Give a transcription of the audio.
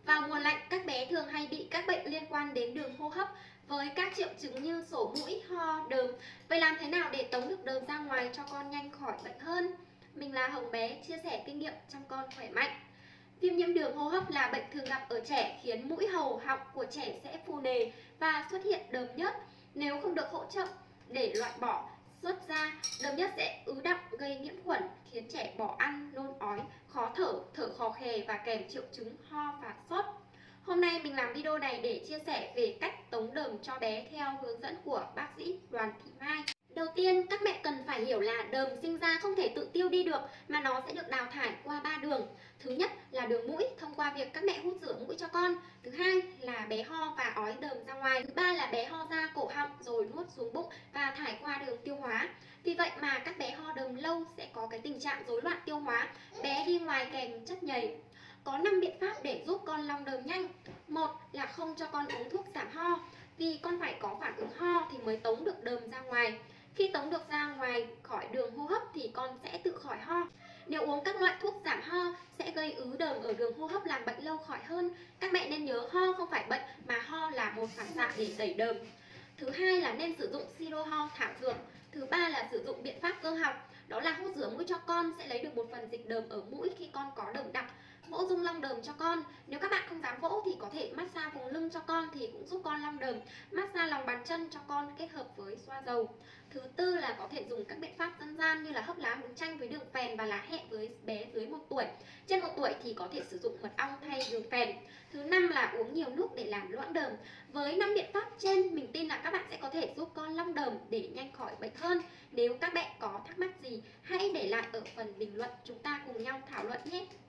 Vào mùa lạnh, các bé thường hay bị các bệnh liên quan đến đường hô hấp với các triệu chứng như sổ mũi, ho, đờm. Vậy làm thế nào để tống được đờm ra ngoài cho con nhanh khỏi bệnh hơn? Mình là Hồng Bé, chia sẻ kinh nghiệm chăm con khỏe mạnh. Viêm nhiễm đường hô hấp là bệnh thường gặp ở trẻ, khiến mũi, hầu, họng của trẻ sẽ phù nề và xuất hiện đờm nhớt. Nếu không được hỗ trợ để loại bỏ xuất ra, đờm nhớt sẽ ứ đọng gây nhiễm khuẩn, khiến trẻ bỏ ăn, nôn ói, khó thở, thở khò khè và kèm triệu chứng ho và sốt. Hôm nay mình làm video này để chia sẻ về cách tống đờm cho bé theo hướng dẫn của bác sĩ Đoàn Thị Mai. Đầu tiên, các mẹ cần phải hiểu là đờm sinh ra không thể tự tiêu đi được mà nó sẽ được đào thải qua 3 đường. Thứ nhất là đường mũi, thông qua việc các mẹ hút rửa mũi cho con. Thứ hai là bé ho và ói đờm ra ngoài. Thứ ba là bé ho ra cổ họng rồi nuốt xuống bụng và thải qua đường tiêu hóa. Vì vậy mà các bé ho đờm lâu sẽ có cái tình trạng rối loạn tiêu hóa, bé đi ngoài kèm chất nhầy. Có 5 biện pháp để giúp con long đờm nhanh. Một là không cho con uống thuốc giảm ho, vì con phải có phản ứng ho thì mới tống được đờm ra ngoài. Khi tống được ra ngoài khỏi đường hô hấp thì con sẽ tự khỏi ho. Nếu uống các loại thuốc giảm ho sẽ gây ứ đờm ở đường hô hấp, làm bệnh lâu khỏi hơn. Các mẹ nên nhớ ho không phải bệnh mà ho là một phản xạ để đẩy đờm. Thứ hai là nên sử dụng siro ho thảo dược. Thứ ba là sử dụng biện pháp cơ học, đó là hút rửa mũi cho con sẽ lấy được một phần dịch đờm ở mũi khi con có đờm đặc. Vỗ rung long đờm cho con. Nếu các bạn không dám vỗ thì có thể massage vùng lưng cho con thì cũng giúp con long đờm. Massage lòng bàn chân cho con kết hợp với xoa dầu. Thứ tư là có thể dùng các biện pháp dân gian như là hấp lá hướng chanh với đường phèn và lá hẹ với bé dưới 1 tuổi. Trên 1 tuổi thì có thể sử dụng mật ong thay đường phèn. Thứ năm là uống nhiều nước để làm loãng đờm. Với 5 biện pháp trên, mình tin là các bạn sẽ có thể giúp con long đờm để nhanh khỏi bệnh hơn. Nếu các bạn có thắc mắc gì, hãy để lại ở phần bình luận, chúng ta cùng nhau thảo luận nhé.